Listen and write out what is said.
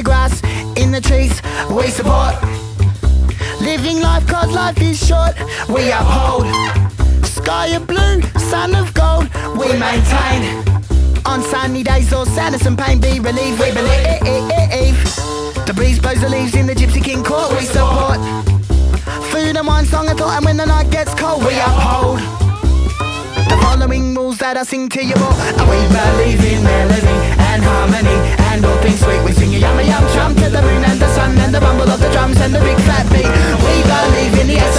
the grass, in the trees, we support. Living life cause life is short, we uphold. Sky of blue, sun of gold, we maintain. On sunny days or sadness and pain be relieved, we believe. The breeze blows the leaves in the Gypsy King court, we support. Food and wine, song and thought, and when the night gets cold, we uphold. The following rules that I sing to you all, and we believe in melody and harmony and all things sweet. We sing a yum chum to the moon and the sun and the rumble of the drums and the big fat beat. We believe in the